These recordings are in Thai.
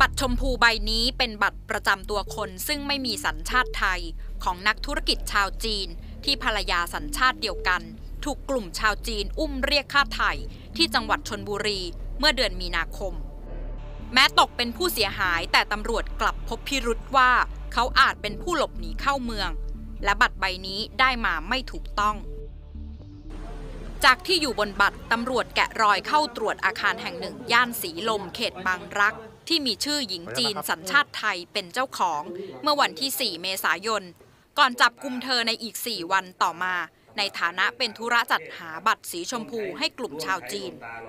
บัตรชมพูใบนี้เป็นบัตรประจำตัวคนซึ่งไม่มีสัญชาติไทยของนักธุรกิจชาวจีนที่ภรรยาสัญชาติเดียวกันถูกกลุ่มชาวจีนอุ้มเรียกค่าไถ่ที่จังหวัดชลบุรีเมื่อเดือนมีนาคมแม้ตกเป็นผู้เสียหายแต่ตำรวจกลับพบพิรุธว่าเขาอาจเป็นผู้หลบหนีเข้าเมืองและบัตรใบนี้ได้มาไม่ถูกต้องจากที่อยู่บนบัตรตำรวจแกะรอยเข้าตรวจอาคารแห่งหนึ่งย่านสีลมเขตบางรักที่มีชื่อหญิงจีนสัญชาติไทยเป็นเจ้าของเมื่อวันที่ 4 เมษายนก่อนจับกุมเธอในอีก 4 วันต่อมาในฐานะเป็นธุระจัดหาบัตรสีชมพูให้กลุ่มชาวจีน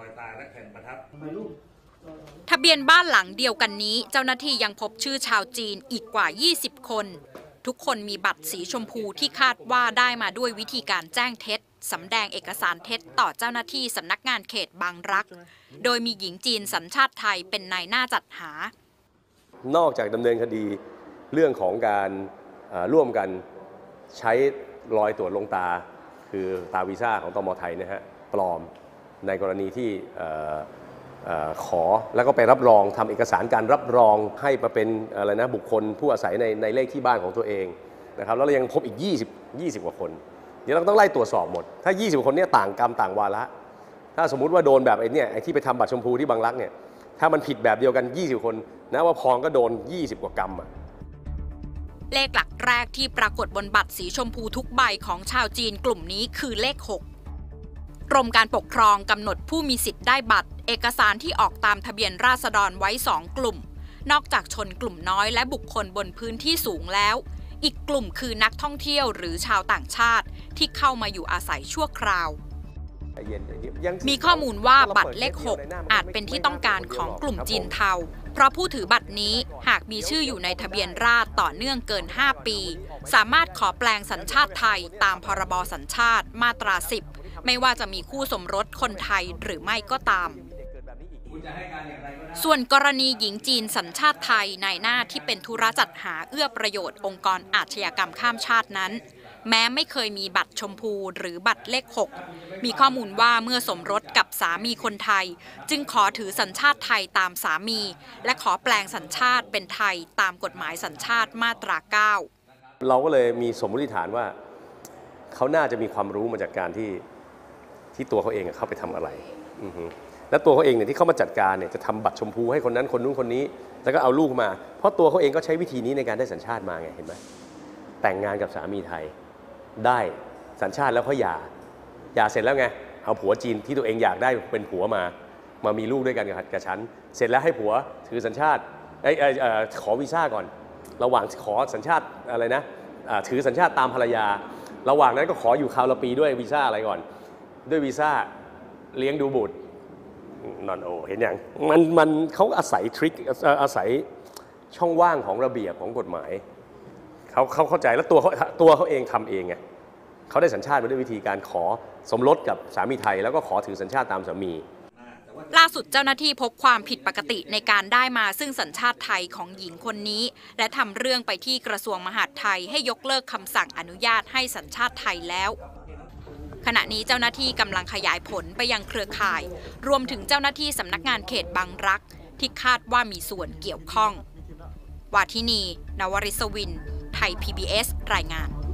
ทะเบียนบ้านหลังเดียวกันนี้เจ้าหน้าที่ยังพบชื่อชาวจีนอีกกว่า 20 คนทุกคนมีบัตรสีชมพูที่คาดว่าได้มาด้วยวิธีการแจ้งเท็จสำแดงเอกสารเท็จต่อเจ้าหน้าที่สำนักงานเขตบางรักโดยมีหญิงจีนสัญชาติไทยเป็นนายหน้าจัดหานอกจากดำเนินคดีเรื่องของการร่วมกันใช้รอยตรวจลงตาคือตาวีซ่าของตม.ไทยนะฮะปลอมในกรณีที่ขอแล้วก็ไปรับรองทำเอกสารการรับรองให้มาเป็นอะไรนะบุคคลผู้อาศัยในเลขที่บ้านของตัวเองนะครับแล้วเรายังพบอีก20 กว่าคนเดี๋ยวเราต้องไล่ตรวจสอบหมดถ้า20 คนเนี่ยต่างกรรมต่างวาระถ้าสมมุติว่าโดนแบบไอ้ที่ไปทำบัตรชมพูที่บางรักเนี่ยถ้ามันผิดแบบเดียวกัน20 คนนะว่าพองก็โดน20 กว่ากรรมเลขหลักแรกที่ปรากฏบนบัตรสีชมพูทุกใบของชาวจีนกลุ่มนี้คือเลข 6กรมการปกครองกำหนดผู้มีสิทธิ์ได้บัตรเอกสารที่ออกตามทะเบียนราษฎรไว้2 กลุ่มนอกจากชนกลุ่มน้อยและบุคคลบนพื้นที่สูงแล้วอีกกลุ่มคือนักท่องเที่ยวหรือชาวต่างชาติที่เข้ามาอยู่อาศัยชั่วคราวมีข้อมูลว่าบัตรเลข 6อาจเป็นที่ต้องการของกลุ่มจีนเทาเพราะผู้ถือบัตรนี้หากมีชื่ออยู่ในทะเบียนราษฎร์ต่อเนื่องเกิน5 ปีสามารถขอแปลงสัญชาติไทยตามพรบสัญชาติมาตรา 10ไม่ว่าจะมีคู่สมรสคนไทยหรือไม่ก็ตามส่วนกรณีหญิงจีนสัญชาติไทยนายหน้าที่เป็นธุระจัดหาเอื้อประโยชน์องค์กรอาชญากรรมข้ามชาตินั้นแม้ไม่เคยมีบัตรชมพูหรือบัตรเลข 6มีข้อมูลว่าเมื่อสมรสกับสามีคนไทยจึงขอถือสัญชาติไทยตามสามีและขอแปลงสัญชาติเป็นไทยตามกฎหมายสัญชาติมาตรา 9 เราก็เลยมีสมมติฐานว่าเขาน่าจะมีความรู้มาจากการที่ตัวเขาเองเข้าไปทำอะไรและตัวเขาเองเนี่ยที่เข้ามาจัดการเนี่ยจะทำบัตรชมพูให้คนนั้นคนนู้นคนนี้แล้วก็เอาลูกมาเพราะตัวเขาเองก็ใช้วิธีนี้ในการได้สัญชาติมาไงเห็นไหมแต่งงานกับสามีไทยได้สัญชาติแล้วเขาหย่าเสร็จแล้วไงเอาผัวจีนที่ตัวเองอยากได้เป็นผัวมามีลูกด้วยกันกับฉันเสร็จแล้วให้ผัวถือสัญชาติขอวีซ่าก่อนระหว่างขอสัญชาติอะไรนะถือสัญชาติตามภรรยาระหว่างนั้นก็ขออยู่คราวละปีด้วยวีซ่าอะไรก่อนด้วยวีซ่าเลี้ยงดูบุตรนอนโอเห็นอย่างมันเขาอาศัยทริคอาศัยช่องว่างของระเบียบของกฎหมายเขาเข้าใจแล้วตัวเขาเองทำเองไงเขาได้สัญชาติมาด้วยวิธีการขอสมรสกับสามีไทยแล้วก็ขอถือสัญชาติตามสามีล่าสุดเจ้าหน้าที่พบความผิดปกติในการได้มาซึ่งสัญชาติไทยของหญิงคนนี้และทำเรื่องไปที่กระทรวงมหาดไทยให้ยกเลิกคำสั่งอนุญาตให้สัญชาติไทยแล้วขณะนี้เจ้าหน้าที่กำลังขยายผลไปยังเครือข่ายรวมถึงเจ้าหน้าที่สำนักงานเขตบางรักที่คาดว่ามีส่วนเกี่ยวข้องวาทินี นวริศวิน ไทย PBS รายงาน